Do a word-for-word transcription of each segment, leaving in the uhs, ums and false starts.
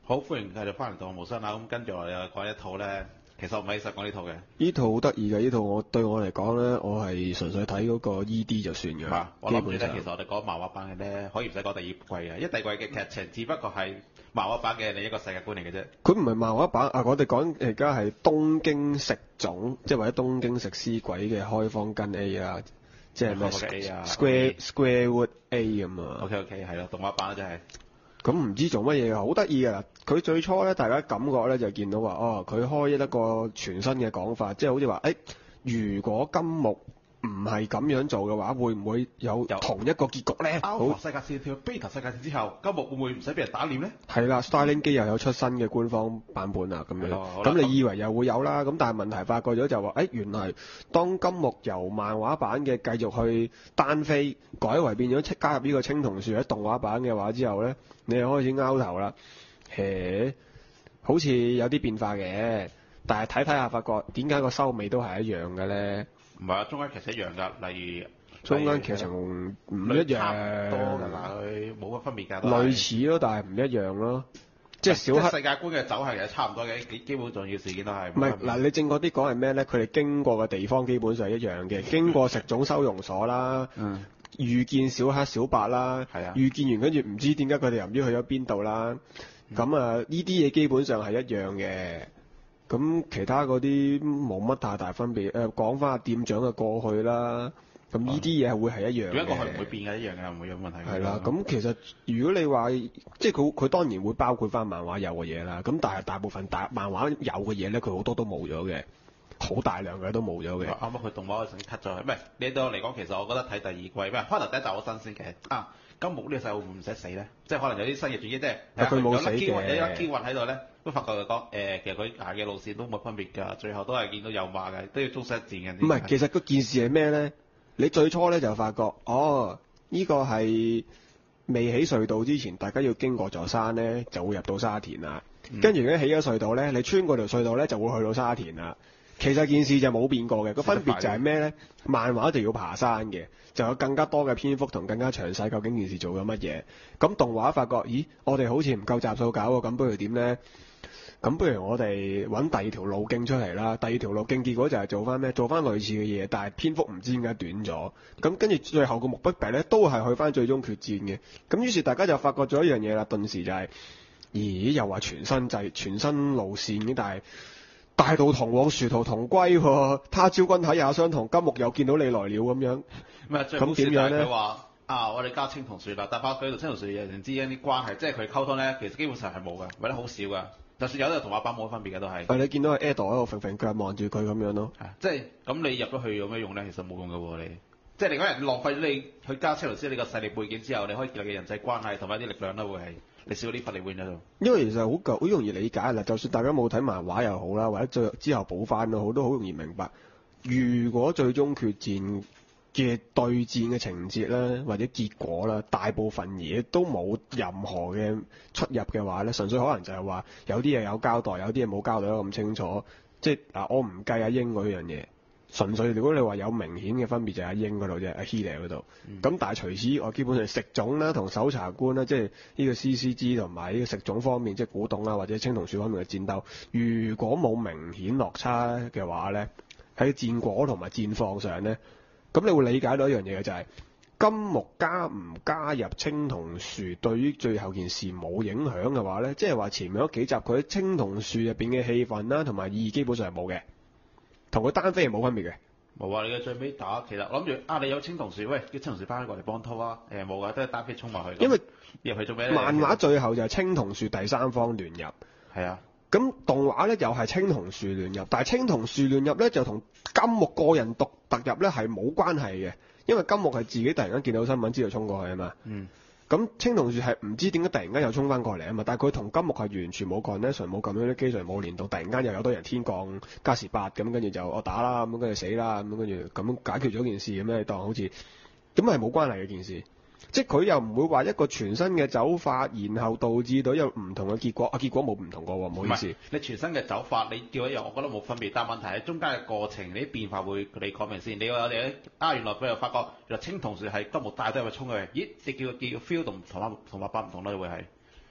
好，歡迎繼續翻嚟《動物無雙》啦。咁跟住我哋又講一套咧，其實我唔係實講呢套嘅。 呢套好得意嘅，呢套我對我嚟講咧，我係純粹睇嗰個 E D 就算嘅。 係我諗住咧， 基本上其實我哋講漫畫版嘅咧，可以唔使講第二季嘅，因為第二季嘅劇情只不過係漫畫版嘅另一個世界觀嚟嘅啫。 佢唔係漫畫版啊！我哋講而家係東京食種，即係或者東京食屍鬼嘅開荒跟 A 啊，即係咩 Square Squarewood A 咁啊。 OK OK 係咯，動畫版真係。 咁唔知做乜嘢好得意㗎！佢最初咧，大家感覺咧就見到話，哦，佢開一個全新嘅講法，即係好似話，誒、欸，如果金木唔係咁樣做嘅話，會唔會有同一個結局咧？好， 世界線跳 Beta 世界線之後，金木會唔會唔使俾人打臉咧？ 係啦 ，Starling 機又有出新嘅官方版本啦，咁樣。咁你以為又會有啦？咁但係問題發覺咗就話，誒、欸，原來當金木由漫畫版嘅繼續去單飛，改為變咗加入呢個青銅樹喺動畫版嘅話之後咧，你又開始拗頭啦。誒，好似有啲變化嘅，但係睇睇下發覺點解個收尾都係一樣嘅咧？ 唔係啊，中間其實一樣㗎，例如中間劇情唔一樣， 差唔多㗎啦，佢冇乜分別㗎。 類似咯，但係唔一樣咯。即係小黑世界觀嘅走向其實差唔多嘅，基基本重要事件都係。 唔係嗱，你正確啲講係咩咧？佢哋經過嘅地方基本上係一樣嘅，經過食種收容所啦， 嗯， 遇見小黑小白啦， 係啊， 遇見完跟住唔知點解佢哋又唔知去咗邊度啦。咁、嗯、啊，呢啲嘢基本上係一樣嘅。咁其他嗰啲冇乜太大分別。誒、呃，講翻阿店長嘅過去啦。咁呢啲嘢係會係一樣嘅。 如果過去唔會變嘅，一樣嘅，唔會有問題。 係啦，咁其實如果你話即係佢佢當然會包括翻漫畫有嘅嘢啦。咁但係大部分大漫畫有嘅嘢咧，佢好多都冇咗嘅，好大量嘅都冇咗嘅。 啱啱佢動畫嗰陣 cut 咗，唔係你對我嚟講，其實我覺得睇第二季咩？可能第一集好新鮮嘅啊。金木呢個細路會唔使死咧？即係可能有啲新嘅轉機，即係佢冇死嘅。 有粒機運喺度咧，都發覺佢講誒，其實佢行嘅路線都冇分別㗎，最後都係見到有馬嘅，都要終身一戰嘅。 唔係，其實個件事係咩咧？你最初咧就發覺，哦，呢、這個係未起隧道之前，大家要經過座山咧，就會入到沙田啦。跟住如果起咗隧道咧，你穿過條隧道咧，就會去到沙田啦。其實件事就冇變過嘅，個分別就係咩咧？漫畫就要爬山嘅，就有更加多嘅篇幅同更加詳細，究竟件事做咗乜嘢？咁動畫發覺，咦，我哋好似唔夠集數搞喎，咁不如點咧？咁不如我哋揾第二條路徑出嚟啦。第二條路徑結果就係做翻咩？做翻類似嘅嘢，但係篇幅唔知點解短咗。咁跟住最後個目的地咧，都係去翻最終決戰嘅。咁於是大家就發覺咗一樣嘢啦，頓時就係、是，咦，又話全新制、全新路線嘅，但係大道同往，殊途同歸喎。他朝君體也相同，金木又見到你來了咁樣。咁點樣咧？ 佢話啊，我哋加青銅樹啦，但係佢同青銅樹人之間啲關係，即係佢溝通咧，其實基本上係冇嘅，或者好少㗎。就算有都係同畫版冇乜分別嘅都係。係你見到阿 Ado 喺度揈揈腳望住佢咁樣咯。係，即係咁你入咗去有咩用咧？其實冇用嘅喎，你即係你嗰人浪費咗你去加車路士呢個勢力背景之後，你可以建立嘅人際關係同埋啲力量咧，會係你少咗啲法力會喺度。因為其實好舊，好容易理解啦。就算大家冇睇漫畫又好啦，或者最之後補翻都好，都好容易明白。如果最終決戰嘅對戰嘅情節咧，或者結果啦，大部分嘢都冇任何嘅出入嘅話咧，純粹可能就係話有啲嘢有交代，有啲嘢冇交代得咁清楚。即係嗱，我唔計阿英嗰樣嘢，純粹如果你話有明顯嘅分別就係阿英嗰度啫，阿 Healer 嗰度。咁、嗯、但係除此我基本上食種啦同搜查官啦，即係呢個 C C G 同埋呢個食種方面，即係古董啦或者青銅樹方面嘅戰鬥，如果冇明顯落差嘅話咧，喺戰果同埋戰況上咧。咁你會理解到一樣嘢嘅就係、是、金木加唔加入青銅樹對於最後件事冇影響嘅話咧，即係話前面嗰幾集佢喺青銅樹入邊嘅氣氛啦同埋意義基本上係冇嘅，同佢單飛係冇分別嘅。冇啊！你嘅最尾打其實諗住啊，你有青銅樹，喂，叫青銅樹翻過嚟幫拖啊！誒冇噶，都係單飛衝埋去。因為入去做咩咧？漫畫最後就係青銅樹第三方聯入。係啊。咁動畫咧又係青銅樹聯入，但係青銅樹聯入咧就同金木個人獨特入咧係冇關係嘅，因為金木係自己突然間見到新聞知道衝過去啊嘛。嗯。咁青銅樹係唔知點解突然間又衝翻過嚟啊嘛，但係佢同金木係完全冇 connection，冇咁樣啲機上冇連動，突然間又有多人天降加時八咁，跟住就我打啦咁，跟住死啦咁，跟住咁解決咗件事咁樣，當好似咁係冇關係嘅件事。即係佢又唔會話一個全新嘅走法，然後導致到有唔同嘅結果。啊，結果冇唔同過喎，唔好意思。你全新嘅走法，你叫一樣，我覺得冇分別。但問題係中間嘅過程，你啲變化會你講明先。你話我哋啊，原來佢又發覺原來青銅樹係金木帶都係咪衝去？咦，你叫叫 feel 同同畫同畫版唔同咯，會係。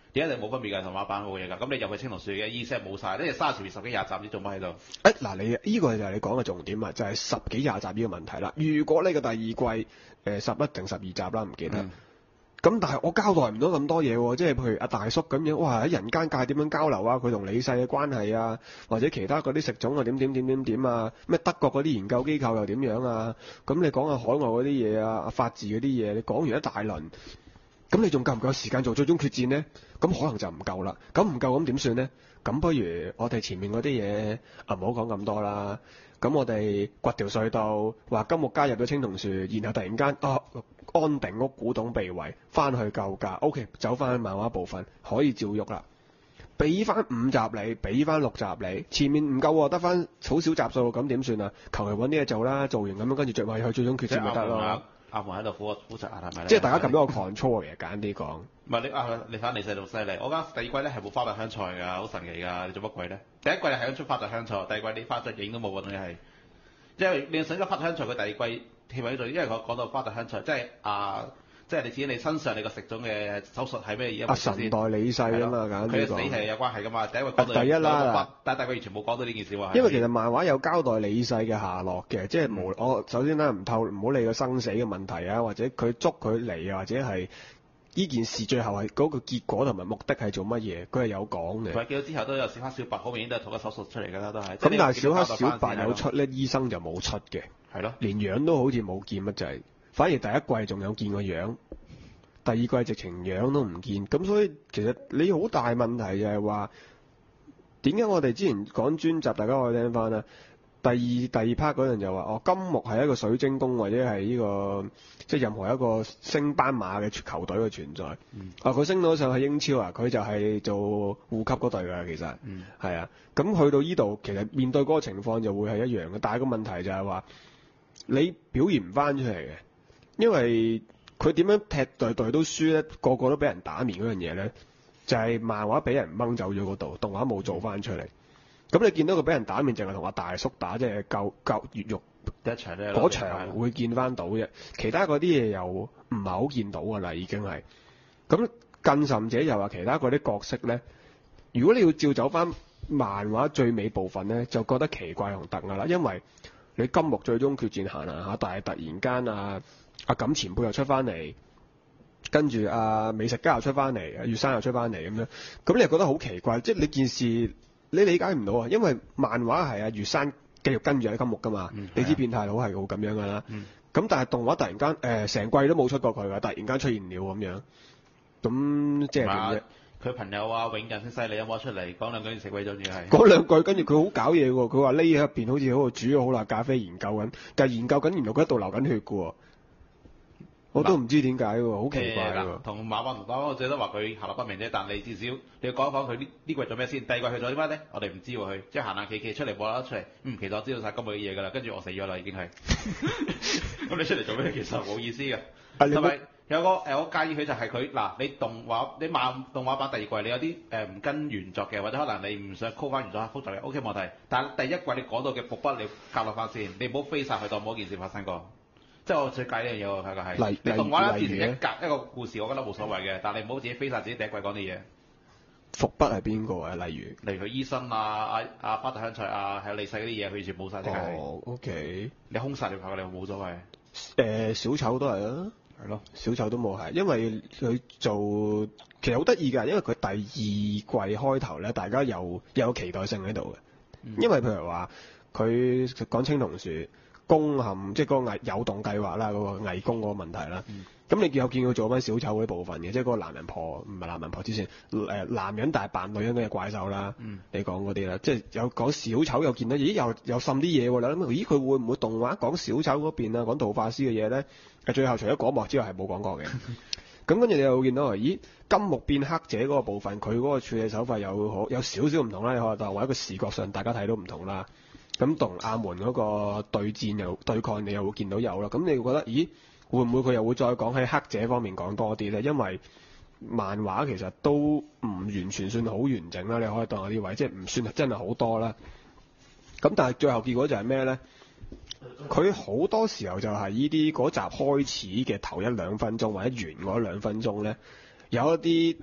而家就冇分別㗎，同畫版冇嘢㗎。咁你入去青龍樹嘅意思係冇晒，呢係三十條十幾廿集，你做乜喺度？ 誒嗱，你呢個就係你講嘅重點啊，就係十幾廿集呢個問題啦。如果呢個第二季誒十一定十二集啦，唔記得。咁、嗯、但係我交代唔到咁多嘢喎，即係譬如阿大叔咁樣，哇喺人間界點樣交流啊？佢同李世嘅關係啊，或者其他嗰啲食種啊點點點點點啊？咩德國嗰啲研究機構又點樣啊？咁你講下海外嗰啲嘢啊，法治嗰啲嘢，你講完一大輪。咁你仲夠唔夠時間做最終決戰呢？咁可能就唔夠啦。咁唔夠咁點算呢？咁不如我哋前面嗰啲嘢啊唔好講咁多啦。咁我哋掘條隧道，話金木加入咗青銅樹，然後突然間啊安定屋古董被圍，翻去舊價 ，OK， 走翻去漫畫部分可以照喐啦。俾翻五集你，俾翻六集你，前面唔夠喎，得翻好少集數，咁點算啊？求其揾啲嘢做啦，做完咁樣跟住着埋去最終決戰咪得咯。 阿門喺度苦苦實壓係咪？ 即係大家撳咗個 control 嘅，簡單啲講。 唔係你啊，你睇你細路犀利。我間第二季咧係冇花澤香菜㗎，好神奇㗎。你做乜鬼咧？第一季係想出花澤香菜，第二季你花澤影都冇嗰種嘢係。因為你想咗花澤香菜，佢第二季貼喺度，因為我講到花澤香菜，即係啊，即係你自己你身上你個食種嘅手術係咩嘢？ 阿神代李世啊嘛，簡單啲講。 佢嘅死係有關係㗎嘛。第一季講到第一啦， 但係第二季完全冇講到呢件事喎。 因為其實漫畫有交代李世嘅下落嘅，即係無我首先咧唔透唔好理個生死嘅問題啊，或者佢捉佢嚟啊，或者係呢件事最後係嗰個結果同埋目的係做乜嘢，佢係有講嘅。 佢見到之後都有小黑小白，好明顯都係同一手術出嚟㗎啦，都係。 咁但係小黑小白有出咧，醫生就冇出嘅。 係咯。連樣都好似冇見乜滯，反而第一季仲有見個樣。第二季直情樣都唔見，咁所以其實你好大問題就係話點解我哋之前講專集，大家可以聽翻啦。第二第二 part 嗰陣就話哦，金木係一個水晶宮或者係呢、這個即係任何一個升班馬嘅球隊嘅存在。嗯、啊，佢升到上去英超啊，佢就係做護級嗰隊㗎，其實係、嗯、啊。咁去到呢度，其實面對嗰個情況就會係一樣嘅，但係個問題就係話你表現唔翻出嚟嘅，因為。佢點樣踢隊隊都輸咧，個個都俾人打面嗰樣嘢咧，就係、是、漫畫俾人掹走咗嗰度，動畫冇做翻出嚟。咁你見到佢俾人打面，淨係同阿大叔打，即係夠夠越獄一場咧， 嗰場會見翻到啫。其他嗰啲嘢又唔係好見到㗎啦，已經係。咁更甚者又話其他嗰啲角色咧，如果你要照走翻漫畫最尾部分咧，就覺得奇怪同突㗎啦，因為你金木最終決戰行行下，但係突然間啊〜阿錦前輩又出翻嚟，跟住阿美食家又出翻嚟，阿月山又出翻嚟咁樣，咁你又覺得好奇怪，即係你件事你理解唔到啊，因為漫畫係阿月山繼續跟住阿金木噶嘛，嗯、你知變態佬係好咁樣噶啦，咁、嗯、但係動畫突然間誒成季都冇出過佢噶，突然間出現了咁樣，咁即係點啫？ 佢朋友啊永仁先犀利，有冇出嚟講兩句食鬼咗嘢係？ 講兩句，跟住佢好搞嘢喎，佢話匿喺入邊好似喺度煮咗好辣咖啡研究緊，但係研究緊原來佢喺度流緊血噶喎。我都唔知點解喎，好奇怪喎。 同馬灣同馬灣，我最多話佢下落不明啫。但你至少你要講一講佢呢呢季做咩先？第二季去咗啲乜咧？我哋唔知喎，佢即係行行企企出嚟冇啦啦出嚟。嗯，其實我知道晒今日嘅嘢㗎啦。跟住我死咗啦，已經係。咁你出嚟做咩？其實冇意思嘅。同埋有個誒，我介意佢就係佢嗱，你動畫你漫動畫版第二季，你有啲誒唔跟原作嘅，或者可能你唔想 call 翻原作複雜嘅 ，OK 冇問題。但係第一季你講到嘅伏筆，你交落翻先，你唔好飛晒去當冇件事發生過。即係我最介呢樣嘢喎，佢個係。例你動畫咧變成一格一個故事，我覺得冇所謂嘅。但係你唔好自己飛晒自己第一季講啲嘢。 伏筆係邊個啊？例如， 例如佢醫生啊、阿阿花澤香菜啊，係有李世嗰啲嘢，佢完全冇晒。 哦，OK。你空晒條球，你冇所謂。 誒、呃，小丑都係啊。係咯，小丑都冇係，因為佢做其實好得意㗎，因為佢第二季開頭咧，大家有有期待性喺度嘅。嗯、因為譬如話佢講青銅樹。攻陷即係嗰個偽有動計劃啦，嗰、嗰個偽攻嗰個問題啦。咁、嗯、你有見佢做翻小丑嗰啲部分嘅，即係嗰個男人婆唔係男人婆之前誒、呃、男人大扮女人嘅怪獸啦。嗯、你講嗰啲啦，即係有講小丑又見到，咦又又滲啲嘢喎啦。咁咦佢會唔會動畫講小丑嗰邊啊？講道法師嘅嘢咧？最後除咗嗰幕之外係冇講過嘅。咁跟住你又會見到咦金木變黑者嗰個部分，佢嗰個處理手法有好有少少唔同啦。你可能話一個視覺上大家睇到唔同啦。咁同阿門嗰個對戰又對抗，你又會見到有啦。咁你會覺得，咦，會唔會佢又會再講喺黑者方面講多啲咧？因為漫畫其實都唔完全算好完整啦，你可以當有啲位，即係唔算係真係好多啦。咁但係最後結果就係咩咧？佢好多時候就係呢啲嗰集開始嘅頭一兩分鐘或者完嗰兩分鐘咧，有一啲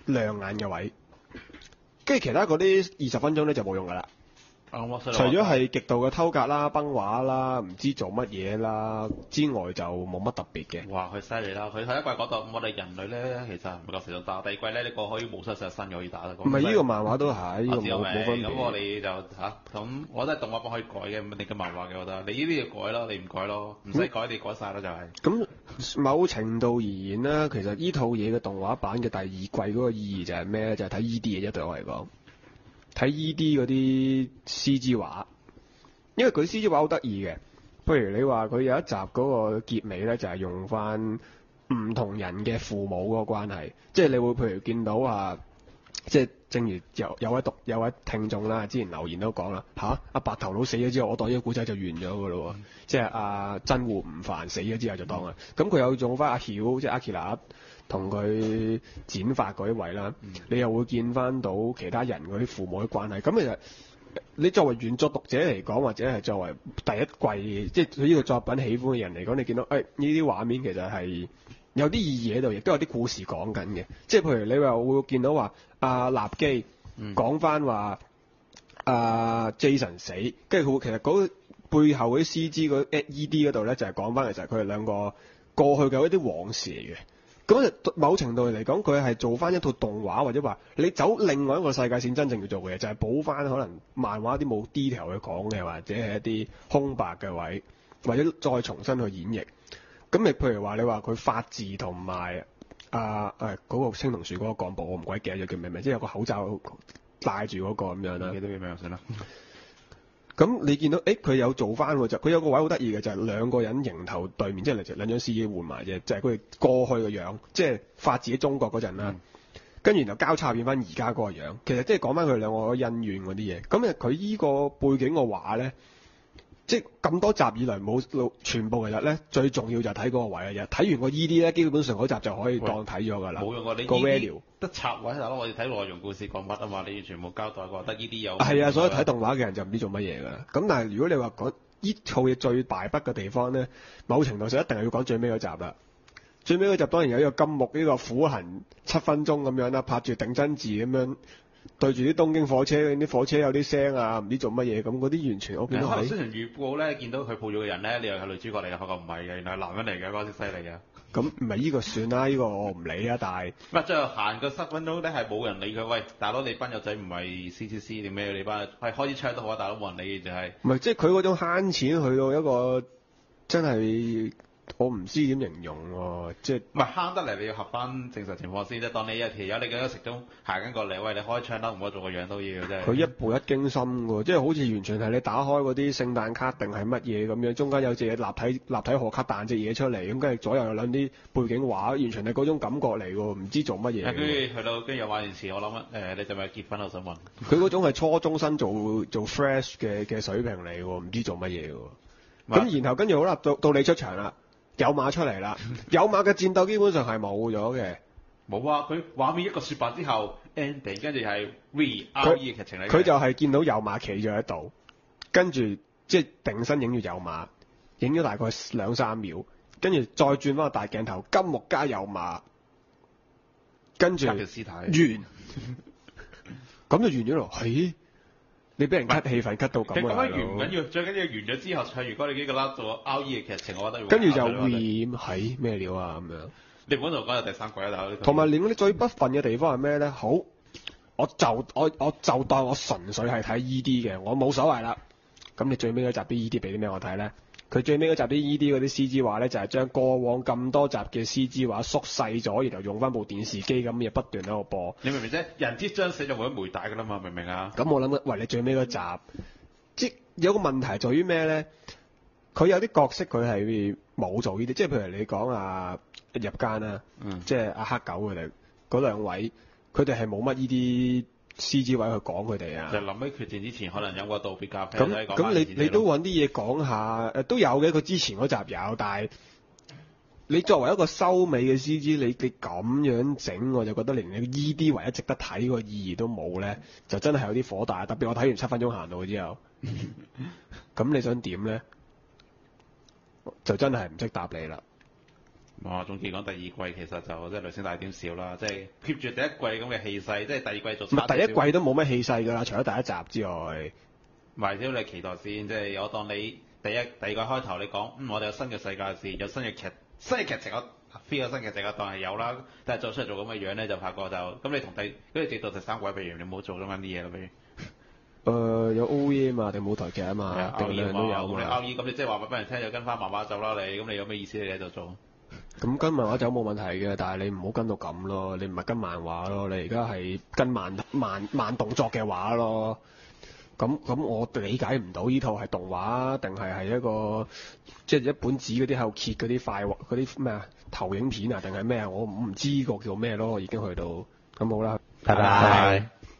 亮眼嘅位，跟住其他嗰啲二十分鐘咧就冇用噶啦。 嗯、除咗係極度嘅偷格啦、崩畫啦、唔知做乜嘢啦之外，就冇乜特別嘅。 哇！佢犀利啦！佢第一季嗰度，我哋人類咧其實唔夠時間打。第二季咧，你個可以無傷殺身嘅可以打得。 唔係呢個漫畫都係，呢、這個冇冇分別。 咁我哋就嚇咁、啊，我覺得動畫版可以改嘅，你嘅漫畫嘅我覺得。你呢啲要改咯，你唔改咯，唔使改、嗯、你改晒咯就係、是。 咁某程度而言咧，其實呢套嘢嘅動畫版嘅第二季嗰個意義就係咩咧？就係睇 E D 嘅啫，對我嚟講，睇 E D 嗰啲 C G 畫。因為佢 C G 畫好得意嘅，譬如你話佢有一集嗰個結尾咧，就係、是、用翻唔同人嘅父母嗰個關係，即係你會譬如見到啊，即係正如有有位讀有位聽眾啦，之前留言都講啦，吓、啊、阿白頭佬死咗之後，我當呢個古仔就完咗㗎咯喎，嗯、即係阿真戶唔煩死咗之後就當啦，咁佢、嗯、有用翻阿曉即係阿奇娜同佢剪髮嗰一位啦，嗯、你又會見翻到其他人嗰啲父母嘅關係，咁其實。你作為原作讀者嚟講，或者係作為第一季即係佢呢個作品喜歡嘅人嚟講，你見到誒呢啲畫面其實係有啲意義喺度，亦都有啲故事講緊嘅。即係譬如你話會見到話阿立基講翻話阿 Jason 死，跟住佢其實嗰背後嗰啲 C G 嗰 E D 嗰度咧，就係講翻其實佢哋兩個過去嘅一啲往事嚟嘅。咁某程度嚟講，佢係做翻一套動畫，或者話你走另外一個世界線，真正要做嘅嘢就係補翻可能漫畫啲冇 detail 去講嘅，或者係一啲空白嘅位，或者再重新去演繹。咁你譬如話你話佢法治同埋啊誒嗰個青銅樹嗰個幹部，我唔鬼記得咗叫咩名，即係有個口罩戴住嗰個咁樣啦。記得叫咩算啦？咁你見到誒佢有做翻喎，就佢有個位好得意嘅，就係、是、兩個人迎頭對面，即係兩張 C G 換埋啫，就係佢哋過去嘅樣，即係法治喺中國嗰陣啦。跟住、嗯、然後交叉變翻而家嗰個樣，其實即係講翻佢哋兩個嘅恩怨嗰啲嘢。咁誒佢依個背景嘅話咧，即係咁多集以來冇全部其實咧，最重要就係睇嗰個位嘅啫。睇完個 E D 咧，基本上嗰集就可以當睇咗㗎啦。冇用過你個 value 得插位大佬，我哋睇內容故事講乜啊嘛，你完全冇交代過，得 E D 有。係啊，所以睇動畫嘅人就唔知做乜嘢㗎啦。咁但係如果你話講依套嘢最敗筆嘅地方咧，某程度上一定係要講最尾嗰集啦。最尾嗰集當然有呢個金木呢個苦行七分鐘咁樣啦，拍住頂真字咁樣。對住啲東京火車，啲火車有啲聲啊，唔知做乜嘢咁，嗰啲完全我見到係。雖然預報咧見到佢抱咗嘅人咧，你又係女主角嚟嘅，發覺唔係嘅，原來係男人嚟嘅，嗰啲犀利嘅。咁唔係呢個算啦，呢、呢個我唔理啊，但係。唔係最後行個十分鐘咧，係冇人理佢。喂，大佬你班友仔唔係 C C C 定咩？你班係開支槍都好啊，大佬冇人理就係、是。唔係，即係佢嗰種慳錢去到一個真係。我唔知點形容喎、啊，即係唔係慳得嚟？你要合翻正常情況先啫。當你有條友你咁樣食中行緊過嚟，喂，你開槍都唔好做個樣都要嘅啫。佢一步一驚心喎，即係好似完全係你打開嗰啲聖誕卡定係乜嘢咁樣，中間有隻嘢立體立體賀卡彈隻嘢出嚟，咁跟住左右有兩啲背景畫，完全係嗰種感覺嚟喎，唔知做乜嘢。跟住去到跟住又玩完時，我諗誒、呃，你係咪結婚？我想問。佢嗰種係初中生做做 fresh 嘅嘅水平嚟喎，唔知做乜嘢喎。咁麼然後跟住好啦，到到你出場啦。有馬出嚟啦，有馬嘅戰鬥基本上係冇咗嘅。冇啊，佢畫面一個說白之後 ending， 跟住係 V R E 嘅劇情嚟。佢就係見到有馬企咗喺度，跟住即係定身影住有馬，影咗大概兩三秒，跟住再轉翻個大鏡頭，金木加有馬，跟住完，咁就完咗咯。嘿。你俾人 cut 氣氛 cut 到咁啊！咁樣完唔緊要，最緊要完咗之後唱完歌，你幾個啦做 R E 嘅劇情，我覺得跟住就會係咩料啊咁樣。你本來講有第三季啊，大佬。同埋連嗰啲最不忿嘅地方係咩咧？好，我就我我就當我純粹係睇 E D 嘅，我冇所謂啦。咁你最尾嗰集啲 E D 俾啲咩我睇咧？佢最尾嗰集啲 E D 嗰啲 C G 畫咧，就係、是、將過往咁多集嘅 C G 畫縮細咗，然後用翻部電視機咁嘢不斷喺度播。你明唔明啫？人之將死就冇得媒帶噶啦嘛，明唔明啊？咁我諗，喂，你最尾嗰集，即有個問題在於咩咧？佢有啲角色佢係冇做呢啲，即係譬如你講啊入間啦，嗯、即係阿黑狗佢哋嗰兩位，佢哋係冇乜呢啲 C G 位去講佢哋啊。就臨尾決戰之前，可能有個道別咖啡。咁咁你你都揾啲嘢講下，誒都有嘅。佢之前嗰集有，但係你作為一個收尾嘅 C G，你你咁樣整，我就覺得連你 E D 唯一值得睇個意義都冇咧，就真係有啲火大。特別我睇完七分鐘行到之後，咁你想點咧？就真係唔識答你啦。 哇！總結講第二季其實就即係雷聲大點少啦，即係 keep 住第一季咁嘅氣勢，即係第二季做。唔係第一季都冇乜氣勢㗎啦，除咗第一集之外。 唔係，只要你期待先，即係我當你第一第二季開頭你講，嗯，我哋有新嘅世界線，有新嘅劇，新嘅劇情我 feel 新嘅劇情我當係有啦，但係做出嚟做咁嘅樣咧，就發覺就咁你同第跟住直到第三季，譬如你冇做中間啲嘢咯，譬如。 誒、呃、有 O E 啊嘛，定舞台劇啊嘛，定兩樣都有嘛。 咁你 O E 咁你即係話俾人聽，就跟翻漫畫走啦你，咁你有咩意思你喺度做？ 咁跟漫畫走冇問題嘅，但係你唔好跟到咁咯，你唔係跟漫畫咯，你而家係跟慢慢慢動作嘅畫咯。咁咁我理解唔到呢套係動畫定係係一個即係、就是、一本紙嗰啲喺度揭嗰啲快嗰啲咩啊投影片啊定係咩啊？我唔知個叫咩咯，已經去到咁好啦，拜拜。拜拜。